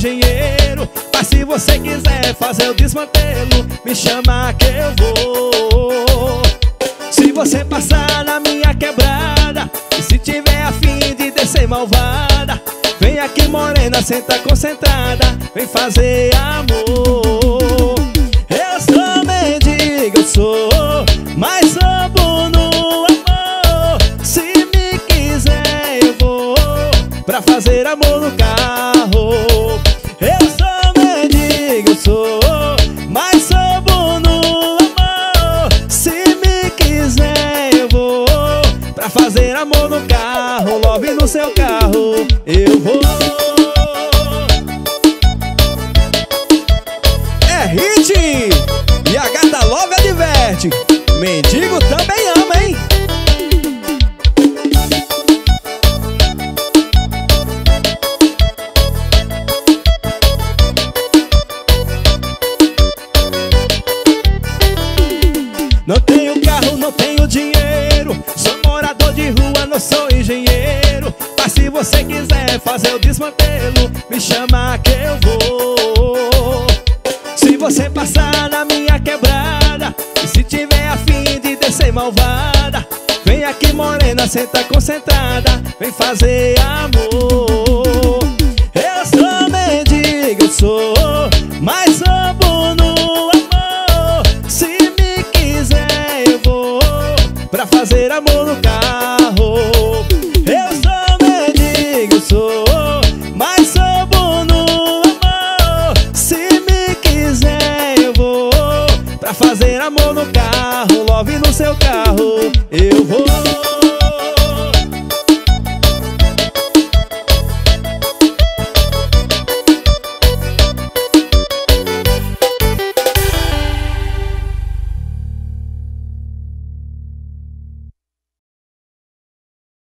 engenheiro, mas se você quiser fazer o desmantelo, me chama que eu vou. Se você passar na minha quebrada e se tiver a fim de descer malvada, vem aqui morena, senta concentrada, vem fazer amor. Eu sou mendigo, eu sou, mas sou bom no amor. Se me quiser eu vou pra fazer amor no carro. Eu sou mendigo, eu sou, mas sou bom no amor. Se me quiser eu vou pra fazer amor no carro. Love no seu carro, eu vou. É hit! E a gata Love adverte: mendigo também ama, hein? Não tenho carro, não tenho dinheiro, sou morador de rua, não sou engenheiro, mas se você quiser fazer o desmantelo, me chama que eu vou. Se você passar na minha quebrada e se tiver a fim de descer malvada, vem aqui morena, senta concentrada, vem fazer amor. Eu sou mendigo, eu sou, mas sou bom no amor. Se me quiser eu vou pra fazer amor no carro. Eu sou mendigo, eu sou, mas sou bom no amor. Se me quiser eu vou pra fazer amor no carro. Love no seu carro, eu vou.